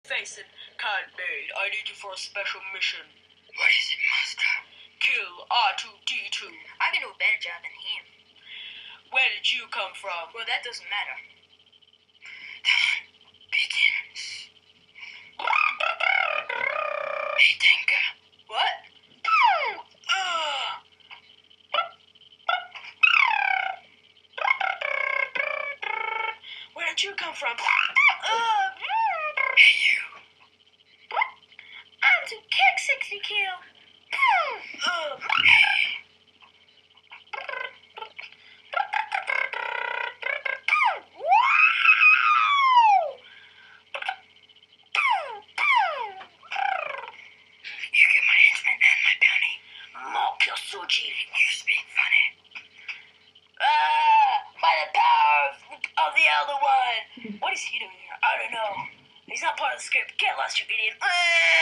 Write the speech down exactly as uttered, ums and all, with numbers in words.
Face it, kind maid, I need you for a special mission. What is it, master? Kill R two D two. I can do a better job than him. Where did you come from? Well, that doesn't matter. Time begins. Hey, Tinker. What? Uh. Where did you come from? Uh. Hey, you. I'm to kick sixty kill. Uh. You speak funny. Ah, by the power of, of the Elder One. What is he doing here? I don't know. He's not part of the script. Get lost, you idiot. Ah!